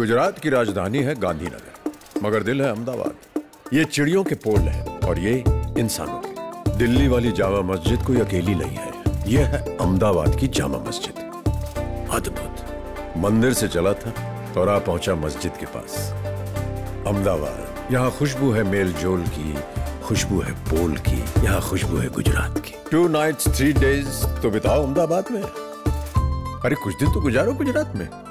गुजरात की राजधानी है गांधीनगर, मगर दिल है अहमदाबाद। ये चिड़ियों के पोल है और ये इंसानों के। दिल्ली वाली जामा मस्जिद कोई अकेली नहीं है, ये है अहमदाबाद की जामा मस्जिद। अद्भुत। मंदिर से चला था और आ पहुंचा मस्जिद के पास। अहमदाबाद, यहाँ खुशबू है मेल जोल की, खुशबू है पोल की, यहाँ खुशबू है गुजरात की। 2 nights 3 days तो बिताओ अहमदाबाद में। अरे कुछ दिन तो गुजारो गुजरात में।